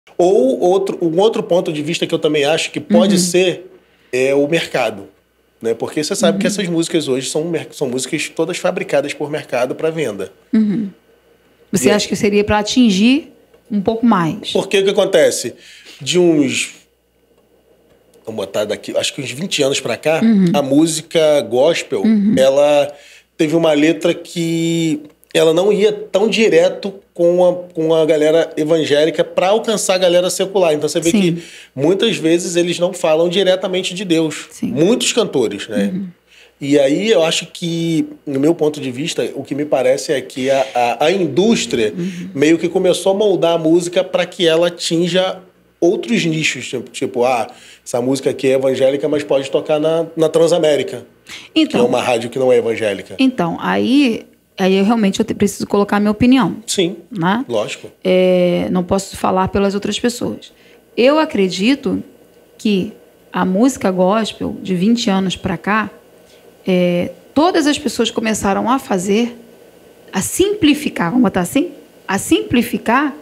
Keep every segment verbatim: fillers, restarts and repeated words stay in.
Ou outro, um outro ponto de vista que eu também acho que pode uhum. ser é o mercado. Né? Porque você sabe uhum. que essas músicas hoje são, são músicas todas fabricadas por mercado para venda. Uhum. Você e acha que seria para atingir um pouco mais? Porque o que acontece? De uns... Vamos botar daqui... Acho que uns vinte anos para cá, uhum. a música gospel, uhum. ela teve uma letra que... ela não ia tão direto com a, com a galera evangélica para alcançar a galera secular. Então você vê Sim. que muitas vezes eles não falam diretamente de Deus. Sim. Muitos cantores, né? Uhum. E aí eu acho que, no meu ponto de vista, o que me parece é que a, a, a indústria uhum. meio que começou a moldar a música para que ela atinja outros nichos. Tipo, tipo, ah, essa música aqui é evangélica, mas pode tocar na, na Transamérica, então, que é uma rádio que não é evangélica. Então, aí... Aí eu realmente eu preciso colocar a minha opinião. Sim, né? lógico. É, não posso falar pelas outras pessoas. Eu acredito que a música gospel, de vinte anos para cá, é, todas as pessoas começaram a fazer, a simplificar, vamos botar assim, a simplificar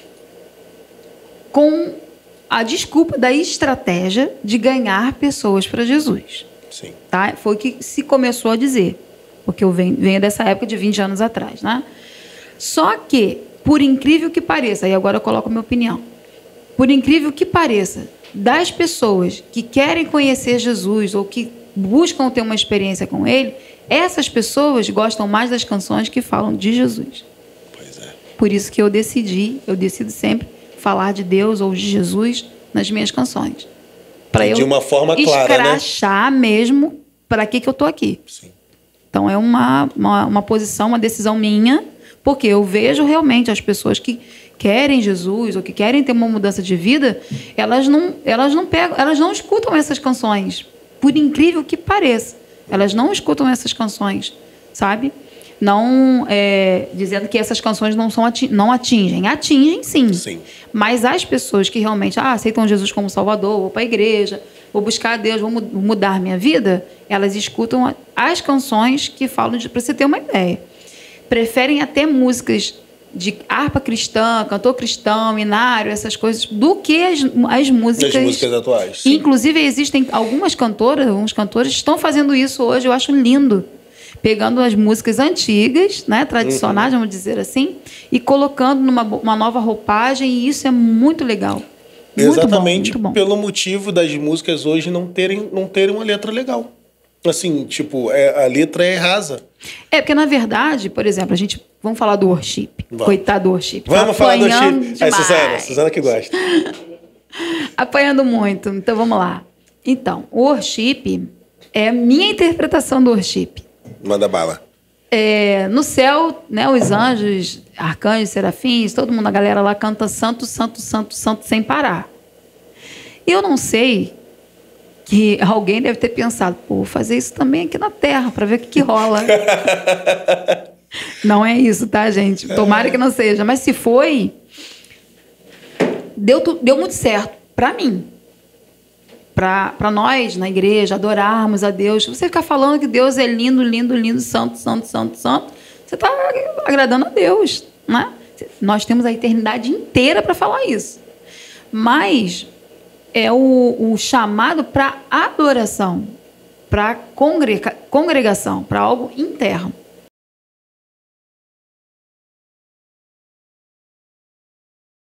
com a desculpa da estratégia de ganhar pessoas para Jesus. Sim. Tá? Foi o que se começou a dizer. Porque eu venho, venho dessa época de vinte anos atrás, né? Só que, por incrível que pareça, e agora eu coloco a minha opinião, por incrível que pareça, das pessoas que querem conhecer Jesus ou que buscam ter uma experiência com Ele, essas pessoas gostam mais das canções que falam de Jesus. Pois é. Por isso que eu decidi, eu decido sempre falar de Deus ou de Jesus nas minhas canções. Para eu de uma forma clara, escrachar né? mesmo para que, que eu estou aqui. Sim. Então, é uma, uma, uma posição, uma decisão minha, porque eu vejo realmente as pessoas que querem Jesus ou que querem ter uma mudança de vida, elas não, elas não pegam, elas não escutam essas canções, por incrível que pareça. Elas não escutam essas canções, sabe? Não é, dizendo que essas canções não, são, não atingem. Atingem, sim. sim. Mas as pessoas que realmente ah, aceitam Jesus como Salvador, vou para a igreja, vou buscar a Deus, vou mudar minha vida, elas escutam as canções que falam de... Para você ter uma ideia. Preferem até músicas de harpa cristã, cantor cristão, minário, essas coisas, do que as, as músicas... As músicas atuais. Sim. Inclusive, existem algumas cantoras, alguns cantores que estão fazendo isso hoje, eu acho lindo. Pegando as músicas antigas, né, tradicionais, uhum. vamos dizer assim, e colocando numa uma nova roupagem, e isso é muito legal. Muito Exatamente bom, muito bom. Pelo motivo das músicas hoje não terem, não terem uma letra legal. Assim, tipo, é, a letra é rasa. É, porque na verdade, por exemplo, a gente... Vamos falar do worship. Vamos. Coitado do worship. Vamos tá falar do worship. Aí, Suzana, Suzana que gosta. Apanhando muito. Então, vamos lá. Então, o worship é a minha interpretação do worship. Manda bala. É, no céu, né, os anjos, arcanjos, serafins, todo mundo, a galera lá canta santo, santo, santo, santo, sem parar. E eu não sei que alguém deve ter pensado, pô, vou fazer isso também aqui na Terra, para ver o que, que rola. Não é isso, tá, gente? Tomara que não seja. Mas se foi, deu, deu muito certo para mim. Para nós, na igreja, adorarmos a Deus. Você ficar falando que Deus é lindo, lindo, lindo, santo, santo, santo, santo, você está agradando a Deus, né? Nós temos a eternidade inteira para falar isso. Mas é o, o chamado para adoração, para congrega, congregação, para algo interno.